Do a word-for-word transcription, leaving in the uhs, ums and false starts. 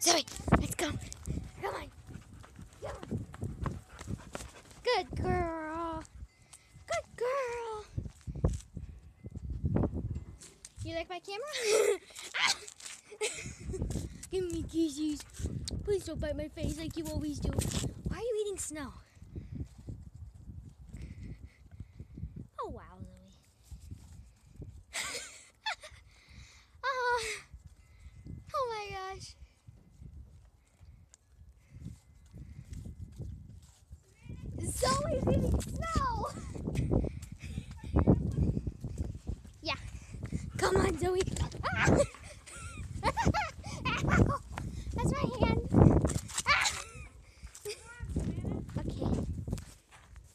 Zoe, let's go. Come on. Come on. Good girl. Good girl. You like my camera? Give me kisses. Please don't bite my face like you always do. Why are you eating snow? Oh, wow, Zoe. oh, oh my gosh. Zoe's eating snow! Yeah. Come on, Zoe.